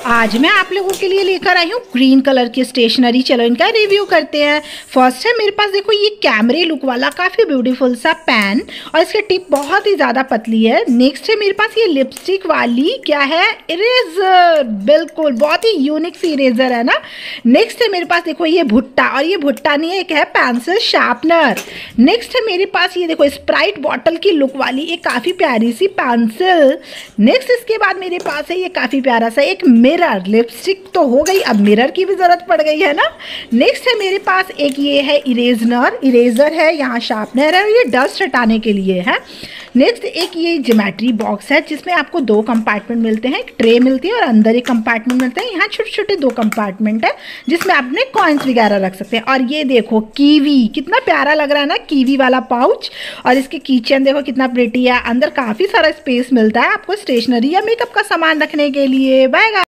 आज मैं आप लोगों के लिए लेकर आई हूँ ग्रीन कलर की स्टेशनरी। चलो इनका रिव्यू करते हैं। फर्स्ट है मेरे पास, देखो ये कैमरे लुक वाला काफ़ी ब्यूटीफुल सा पेन और इसकी टिप बहुत ही ज़्यादा पतली है। नेक्स्ट है मेरे पास ये लिपस्टिक वाली क्या है, इरेजर, बिल्कुल बहुत ही यूनिक सी इरेजर है ना। नेक्स्ट है मेरे पास देखो ये भुट्टा, और ये भुट्टा नहीं है, एक है पेंसिल शार्पनर। नेक्स्ट है मेरे पास ये देखो स्प्राइट बॉटल की लुक वाली एक काफ़ी प्यारी सी पेंसिल। नेक्स्ट इसके बाद मेरे पास है ये काफ़ी प्यारा सा एक मिरर। लिपस्टिक तो हो गई, अब मिरर की भी ज़रूरत पड़ गई है ना। नेक्स्ट है मेरे पास एक ये है इरेजर है, यहाँ शार्पनर है और ये डस्ट हटाने के लिए है। नेक्स्ट एक ये ज्योमेट्री बॉक्स है जिसमें आपको 2 कंपार्टमेंट मिलते हैं, एक ट्रे मिलती है और अंदर एक कंपार्टमेंट मिलता है। यहाँ छोटे छोटे 2 कंपार्टमेंट है जिसमें आप अपने कॉइन्स वगैरह रख सकते हैं। और ये देखो कीवी, कितना प्यारा लग रहा है ना कीवी वाला पाउच। और इसके किचन देखो कितना प्रिटी है, अंदर काफ़ी सारा स्पेस मिलता है आपको स्टेशनरी या मेकअप का सामान रखने के लिए। बाय।